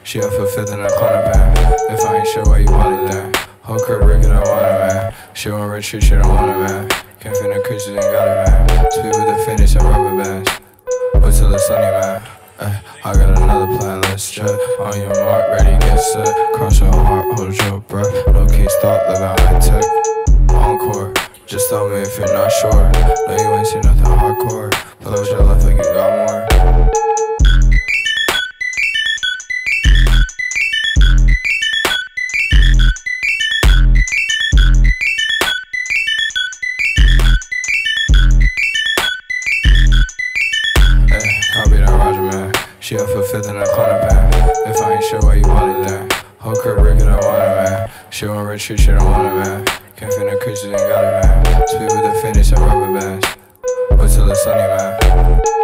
She up for fifth in the corner, man. If I ain't sure why you want it there. Whole career, I don't want it, man. She want rich shit, she don't want it, man. Can't fit the creases, ain't got it, man. Speed with the finish and rubber bands. Wait till it's sunny, man. I got another plan, let's jet. On your mark, ready, get set. Cross your heart, hold your breath. No case thought, live out high tech. Encore, just tell me if you're not sure. No, you ain't seen nothing hardcore. Play with your life like you got more. I'll be that Rodger Man. She up for fifth in the corner, man. If I ain't sure why you want it there. Whole career, I don't want it, man. She want rich shit, she don't want it, man. Can't fit the creases, ain't got it, man. Speed with the finish and rubber bands. Wait till it's sunny, man.